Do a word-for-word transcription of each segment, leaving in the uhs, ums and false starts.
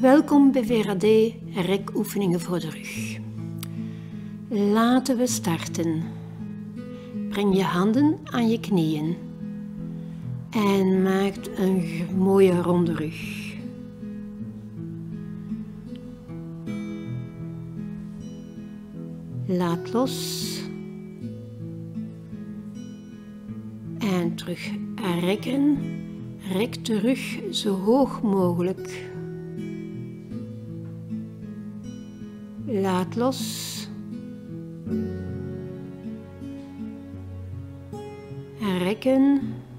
Welkom bij V R A D rekoefeningen voor de rug. Laten we starten. Breng je handen aan je knieën en maak een mooie ronde rug. Laat los en terug rekken. Rek de rug zo hoog mogelijk. Laat los. Rekken.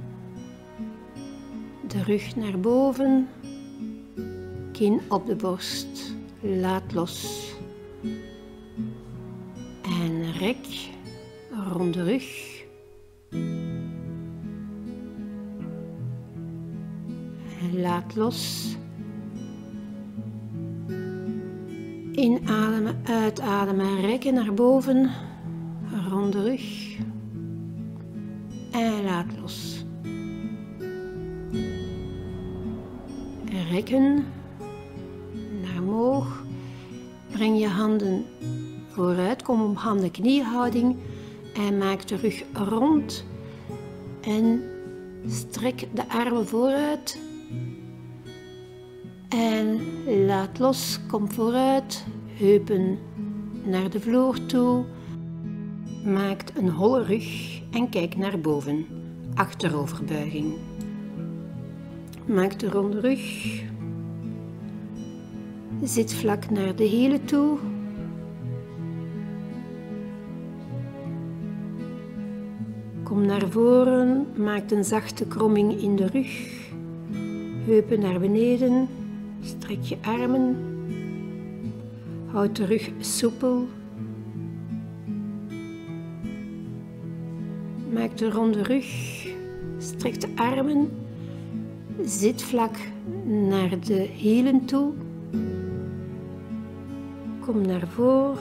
De rug naar boven. Kin op de borst. Laat los. En rek. Rond de rug. En laat los. Inademen, uitademen, rekken naar boven, rond de rug en laat los. Rekken naar omhoog, breng je handen vooruit, kom op handen-kniehouding en maak de rug rond en strek de armen vooruit. En laat los, kom vooruit, heupen naar de vloer toe. Maak een holle rug en kijk naar boven, achteroverbuiging. Maak de ronde rug. Zit vlak naar de hielen toe. Kom naar voren, maak een zachte kromming in de rug. Heupen naar beneden. Strek je armen, houd de rug soepel, maak de ronde rug, strek de armen, zit vlak naar de hielen toe, kom naar voren,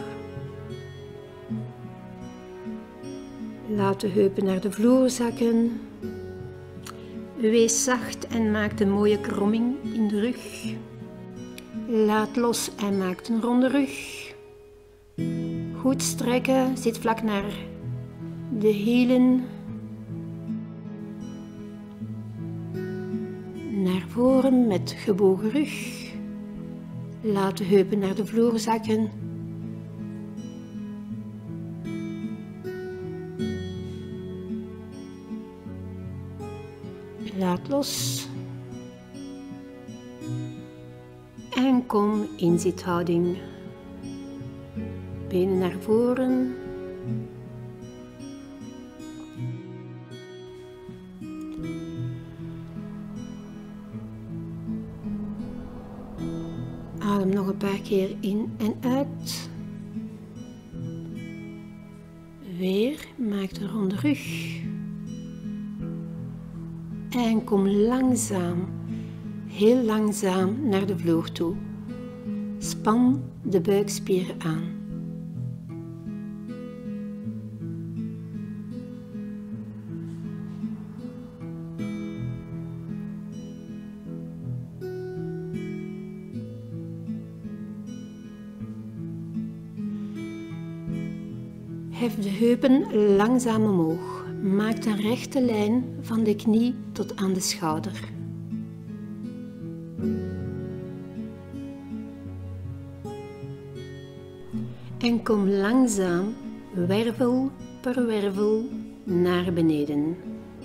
laat de heupen naar de vloer zakken, wees zacht en maak een mooie kromming in de rug. Laat los en maak een ronde rug. Goed strekken, zit vlak naar de hielen. Naar voren met gebogen rug. Laat de heupen naar de vloer zakken. Laat los. En kom in zithouding. Benen naar voren. Adem nog een paar keer in en uit. Weer, maak de ronde rug. En kom langzaam, heel langzaam naar de vloer toe. Span de buikspieren aan. Hef de heupen langzaam omhoog. Maak een rechte lijn van de knie tot aan de schouder. En kom langzaam, wervel per wervel, naar beneden.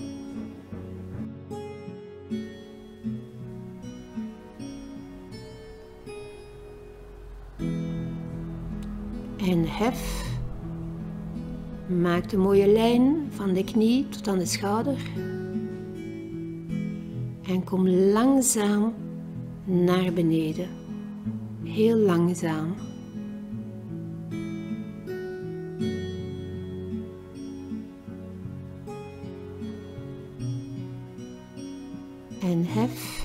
En hef. Maak de mooie lijn van de knie tot aan de schouder. En kom langzaam naar beneden. Heel langzaam. En hef.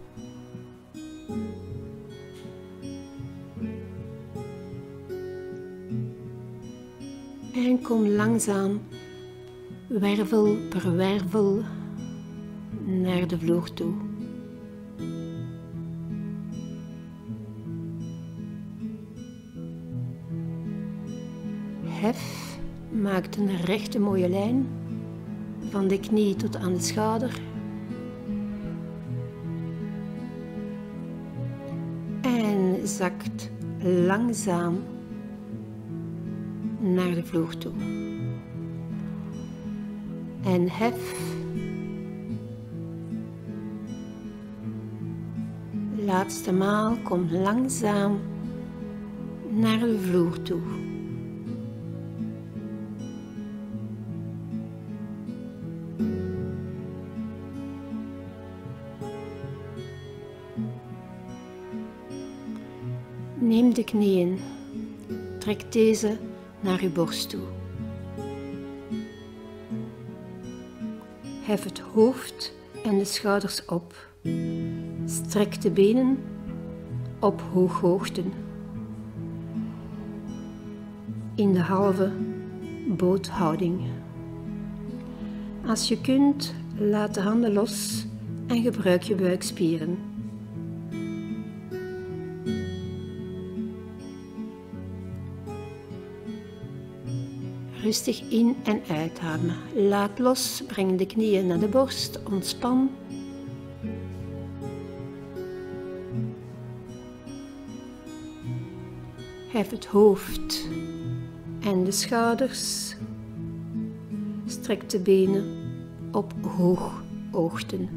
En kom langzaam, wervel per wervel, naar de vloer toe. Hef, maak een rechte mooie lijn van de knie tot aan de schouder. En zakt langzaam naar de vloer toe. En hef. Laatste maal, kom langzaam naar de vloer toe. Neem de knieën, trek deze naar uw borst toe. Hef het hoofd en de schouders op. Strek de benen op hooghoogte. In de halve boothouding. Als je kunt, laat de handen los en gebruik je buikspieren. Rustig in- en uitademen. Laat los, breng de knieën naar de borst, ontspan. Hef het hoofd en de schouders. Strek de benen op hooghoogten.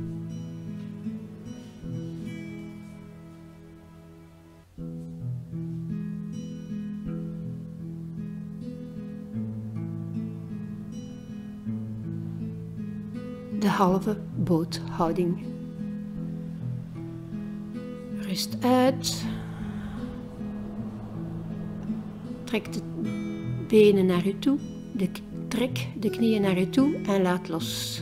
De halve boothouding. Rust uit. Trek de benen naar u toe. De, trek de knieën naar u toe en laat los.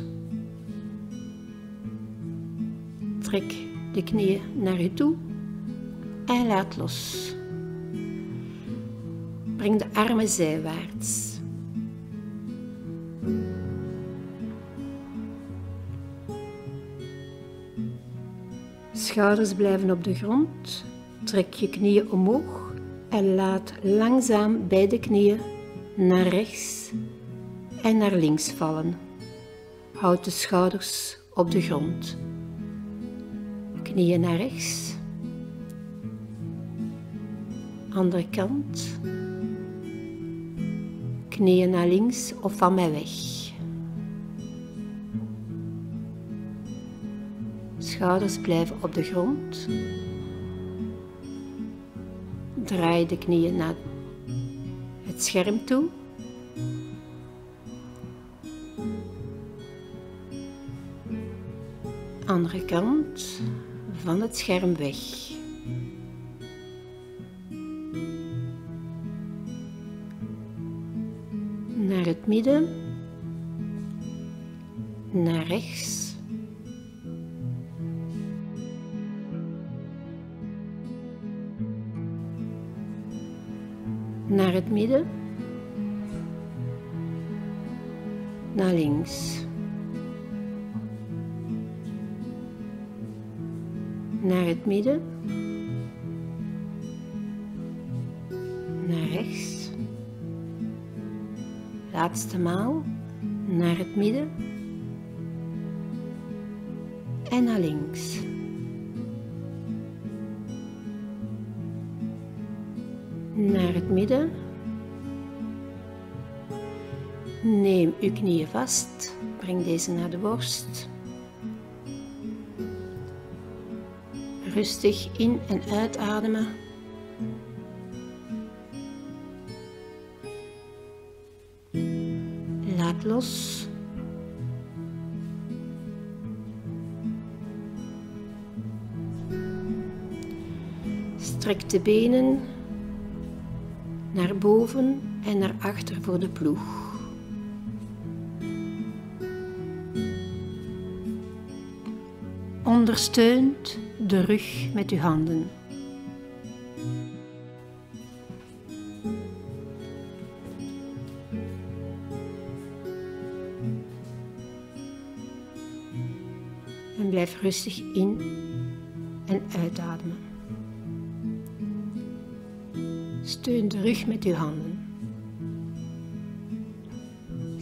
Trek de knieën naar u toe en laat los. Breng de armen zijwaarts. Schouders blijven op de grond. Trek je knieën omhoog en laat langzaam beide knieën naar rechts en naar links vallen. Houd de schouders op de grond. Knieën naar rechts. Andere kant. Knieën naar links of van mij weg. Schouders blijven op de grond. Draai de knieën naar het scherm toe. Andere kant van het scherm weg. Naar het midden. Naar rechts. Naar het midden, naar links, naar het midden, naar rechts, laatste maal, naar het midden en naar links. Naar het midden. Neem uw knieën vast. Breng deze naar de borst. Rustig in- en uitademen. Laat los. Strek de benen naar boven en naar achter voor de ploeg. Ondersteunt de rug met uw handen. En blijf rustig in- en uitademen. Steun de rug met uw handen.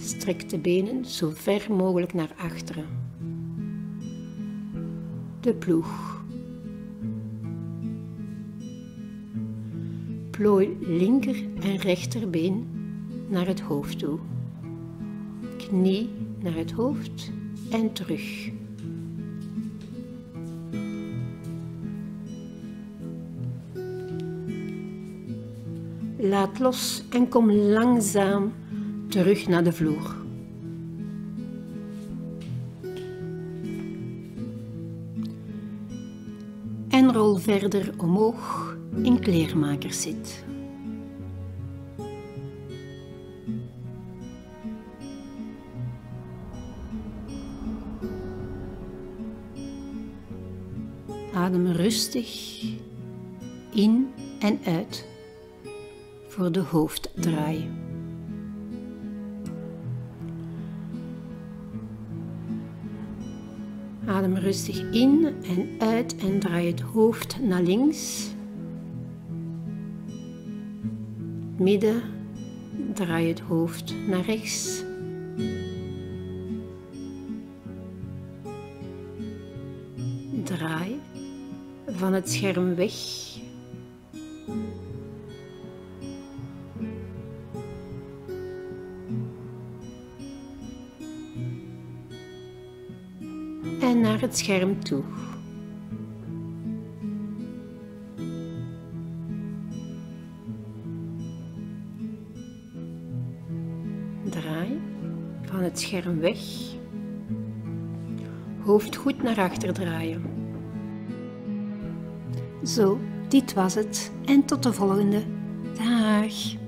Strek de benen zo ver mogelijk naar achteren. De ploeg. Plooi linker en rechterbeen naar het hoofd toe. Knie naar het hoofd en terug. Laat los en kom langzaam terug naar de vloer. En rol verder omhoog in kleermakerszit. Adem rustig in en uit voor de hoofddraai. Adem rustig in en uit en draai het hoofd naar links. Midden, draai het hoofd naar rechts. Draai van het scherm weg. En naar het scherm toe. Draai van het scherm weg. Hoofd goed naar achter draaien. Zo, dit was het en tot de volgende. Dag!